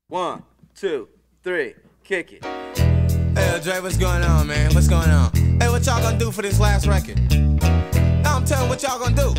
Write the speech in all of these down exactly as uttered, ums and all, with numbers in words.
One, two, three, kick it. Hey, Dre, what's going on, man? What's going on? Hey, what y'all gonna do for this last record? Now I'm telling what y'all gonna do.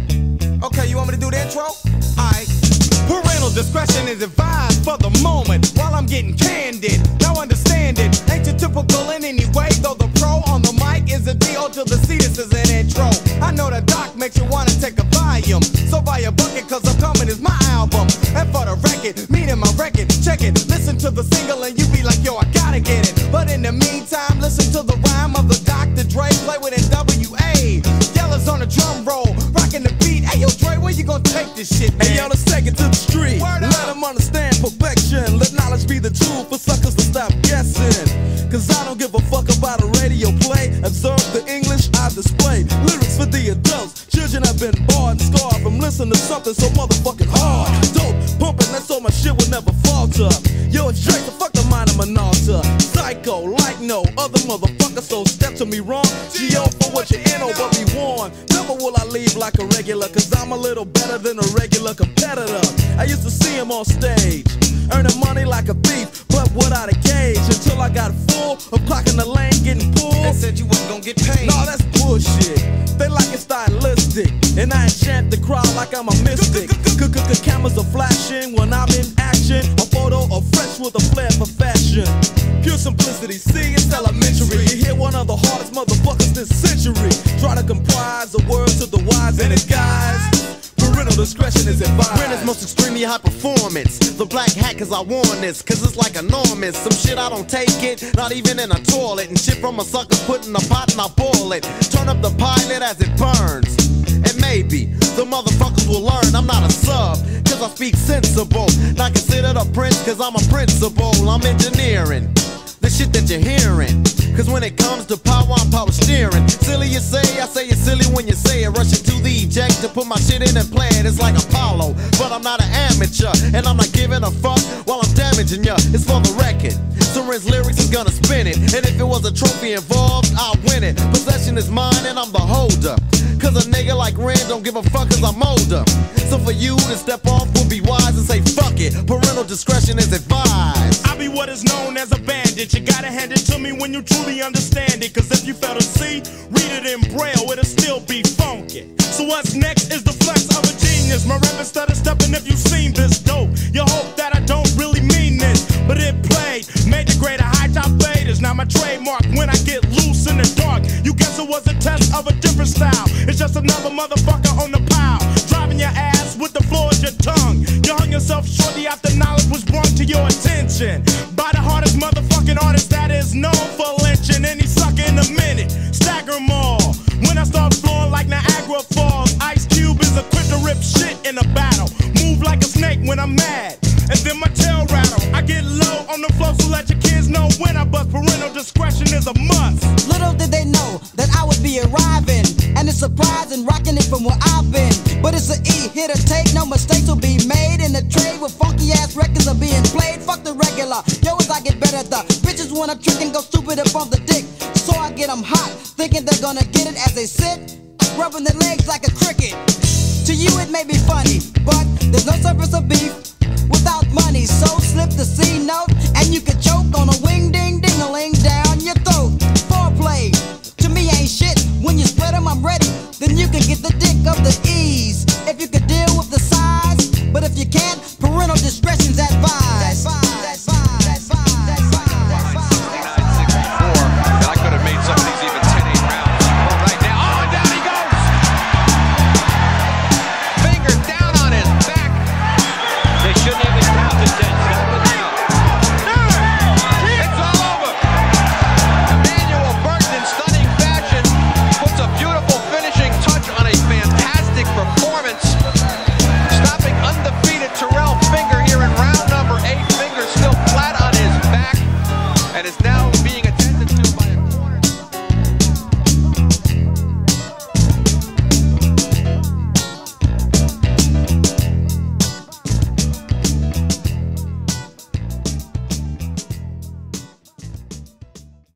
Okay, you want me to do the intro? Alright. Parental discretion is advised for the moment while I'm getting candid. Now understand it. Ain't you typical in any way, though the pro on the mic is a D O to the C. This is an intro. I know the doc makes you wanna take a volume. So buy a bucket, cause I'm coming is my album. And for the record, meaning my record, check it. Listen to the single and you be like, yo, I gotta get it. But in the meantime, listen to the rhyme of the Doctor Dre. Play with N W A. Yellows on the drum roll, rocking the beat. Hey, yo, Dre, where you gonna take this shit, man? Hey, yo, let's take it to the street. Let them understand perfection. Let knowledge be the tool for suckers to stop guessing. Cause I don't give a fuck about a radio play. Observe the English I display. Lyrics for the adults. Children have been barred and scarred from listening to something so motherfucking hard. Dope, pumping, that's so my shit will never falter. Yo, it's straight the fuck the mind of Minalta. Psycho, like no other motherfucker, so step to me wrong. G O for what you in, oh, but be warned. Never will I leave like a regular, cause I'm a little better than a regular competitor. I used to see him on stage, earning money like a thief, but without a gauge. Until I got full of clocking the lane, getting pulled. They said you wasn't gonna get paid. No, that's bullshit. They like it stylistic, and I enchant the crowd like I'm a mystic. Cameras are flashing when I'm in action. A photo of fresh with a flair for fashion. Pure simplicity, see, it's elementary. You hear one of the hardest motherfuckers this century. Try to comprise a word to the wise and its guys. Parental discretion is advised. When it's most extremely high performance. The black hat cause I worn this, cause it's like enormous. Some shit I don't take it, not even in a toilet. And shit from a sucker put in a pot and I boil it. Turn up the pilot as it burns. And maybe the motherfuckers will learn I'm not a sub, cause I speak sensible. Not considered a prince cause I'm a principal. I'm engineering the shit that you're hearing. Cause when it comes to power, I'm power steering. Silly you say, I say you're silly when you say it. Rushing to the eject to put my shit in and play it. It's like Apollo, but I'm not an amateur. And I'm not giving a fuck while I'm damaging ya. It's for the record. Soren's lyrics is gonna spin it. And if it was a trophy involved, I'll win it. Possession is mine and I'm the holder. Cause a nigga like Ren don't give a fuck cause I'm older. So for you to step off would be wise and say fuck it. Parental discretion is advised. I be what is known as a bandit. You gotta hand it to me when you truly understand it. Cause if you fail to see, read it in braille, it'll still be funky. So what's next is the flex of a genius. My rap is stutter stepping if you've seen this dope. You hope that I don't really mean this, but it played, made the greater high top faders. Now my trademark when I get loose in the dark. You guess it was a test of a different style. It's just another motherfucker on the pile, driving your ass with the floor as your tongue. You hung yourself shortly after knowledge was brought to your attention by the hardest motherfucking artist that is known for lynching any sucker in a minute. Stagger 'em all. When I start flowing like Niagara Falls, Ice Cube is equipped to rip shit in a battle. Move like a snake when I'm mad, and then my tail rattle. I get low on the floor, so let your kids know when I bust. Parental discretion is a must. Little did they know that I would be arriving, and it's surprising, rocking it from where I've been. But it's an E, here to take, no mistakes will be made in the trade with funky ass records are being played. Fuck the regular, yo, as I get better, the bitches wanna trick and go stupid up on the dick. So I get them hot, thinking they're gonna get it as they sit, rubbing their legs like a cricket. To you it may be funny, but there's no surface of beef without money. So slip the C note, and you can